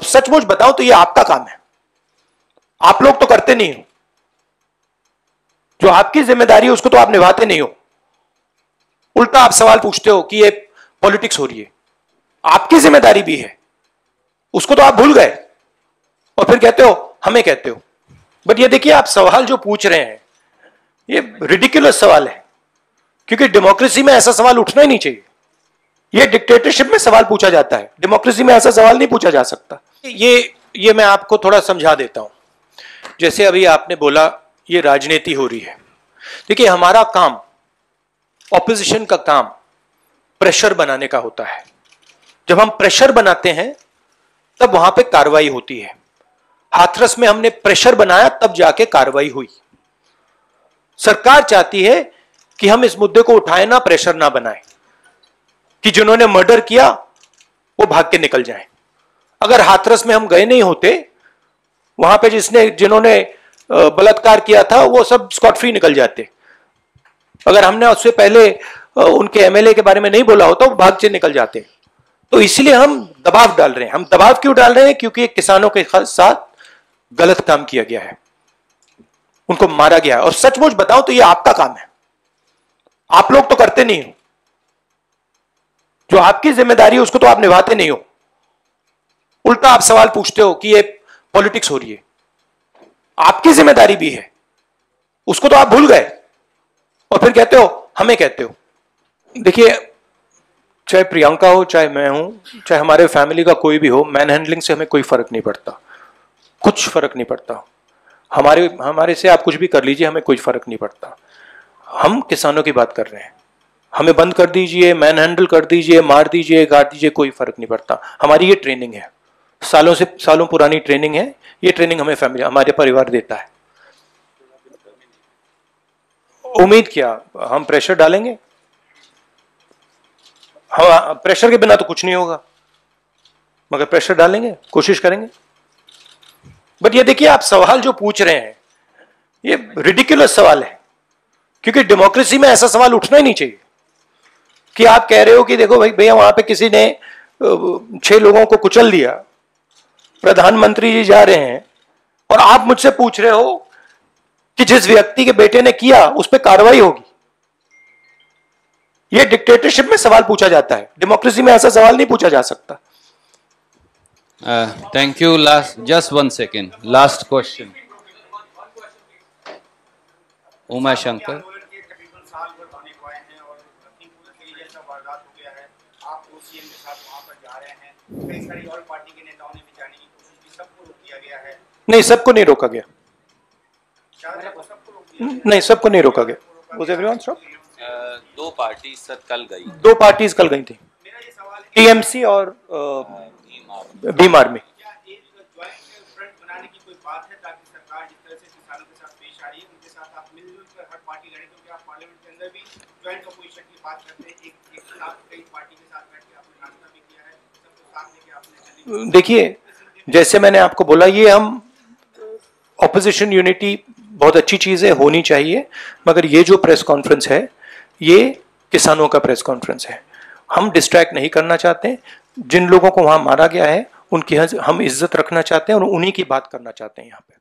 सचमुच बताओ तो ये आपका काम है, आप लोग तो करते नहीं हो। जो आपकी जिम्मेदारी है उसको तो आप निभाते नहीं हो, उल्टा आप सवाल पूछते हो कि ये पॉलिटिक्स हो रही है। आपकी जिम्मेदारी भी है, उसको तो आप भूल गए और फिर कहते हो हमें कहते हो। बट ये देखिए, आप सवाल जो पूछ रहे हैं ये रिडिकुलस सवाल है, क्योंकि डेमोक्रेसी में ऐसा सवाल उठना ही नहीं चाहिए। ये डिक्टेटरशिप में सवाल पूछा जाता है, डेमोक्रेसी में ऐसा सवाल नहीं पूछा जा सकता। ये मैं आपको थोड़ा समझा देता हूं। जैसे अभी आपने बोला ये राजनीति हो रही है। देखिए, हमारा काम, ऑपोजिशन का काम प्रेशर बनाने का होता है। जब हम प्रेशर बनाते हैं तब वहां पे कार्रवाई होती है। हाथरस में हमने प्रेशर बनाया, तब जाके कार्रवाई हुई। सरकार चाहती है कि हम इस मुद्दे को उठाएं ना, प्रेशर ना बनाएं, कि जिन्होंने मर्डर किया वो भाग के निकल जाएं। अगर हाथरस में हम गए नहीं होते, वहां पे जिन्होंने बलात्कार किया था वो सब स्कॉट फ्री निकल जाते। अगर हमने उससे पहले उनके एमएलए के बारे में नहीं बोला होता, वो भाग से निकल जाते। तो इसलिए हम दबाव डाल रहे हैं। हम दबाव क्यों डाल रहे हैं? क्योंकि किसानों के साथ गलत काम किया गया है, उनको मारा गया है। और सचमुच बताओ तो ये आपका काम है, आप लोग तो करते नहीं हो। जो आपकी जिम्मेदारी है उसको तो आप निभाते नहीं हो, उल्टा आप सवाल पूछते हो कि ये पॉलिटिक्स हो रही है। आपकी जिम्मेदारी भी है, उसको तो आप भूल गए और फिर कहते हो हमें कहते हो। देखिए, चाहे प्रियंका हो, चाहे मैं हूं, चाहे हमारे फैमिली का कोई भी हो, मैन हैंडलिंग से हमें कोई फर्क नहीं पड़ता, कुछ फर्क नहीं पड़ता। हमारे से आप कुछ भी कर लीजिए, हमें कोई फर्क नहीं पड़ता। हम किसानों की बात कर रहे हैं। हमें बंद कर दीजिए, मैन हैंडल कर दीजिए, मार दीजिए, गाड़ दीजिए, कोई फर्क नहीं पड़ता। हमारी ये ट्रेनिंग है, सालों पुरानी ट्रेनिंग है। ये ट्रेनिंग हमें फैमिली, हमारे परिवार देता है। उम्मीद क्या, हम प्रेशर डालेंगे? हम प्रेशर के बिना तो कुछ नहीं होगा, मगर प्रेशर डालेंगे, कोशिश करेंगे। बट ये देखिए, आप सवाल जो पूछ रहे हैं ये रिडिकुलस सवाल है, क्योंकि डेमोक्रेसी में ऐसा सवाल उठना ही नहीं चाहिए कि आप कह रहे हो कि देखो भाई भैया, वहां पे किसी ने 6 लोगों को कुचल दिया, प्रधानमंत्री जी जा रहे हैं और आप मुझसे पूछ रहे हो कि जिस व्यक्ति के बेटे ने किया उस पर कार्रवाई होगी। यह डिक्टेटरशिप में सवाल पूछा जाता है, डेमोक्रेसी में ऐसा सवाल नहीं पूछा जा सकता। Thank you. Just 1 second, last question. Uma Shankar. नहीं, सबको नहीं रोका गया। नहीं, सबको नहीं रोका गया। Was everyone stopped? 2 party sir कल गई। 2 पार्टीज कल गई थी, टीएमसी और भीम आर्मी। देखिए, जैसे मैंने आपको बोला, ये हम ऑपोजिशन यूनिटी बहुत अच्छी चीज है, होनी चाहिए, मगर ये जो प्रेस कॉन्फ्रेंस है ये किसानों का प्रेस कॉन्फ्रेंस है। हम डिस्ट्रैक्ट नहीं करना चाहते। जिन लोगों को वहां मारा गया है उनकी हम इज्जत रखना चाहते हैं और उन्हीं की बात करना चाहते हैं यहाँ पे।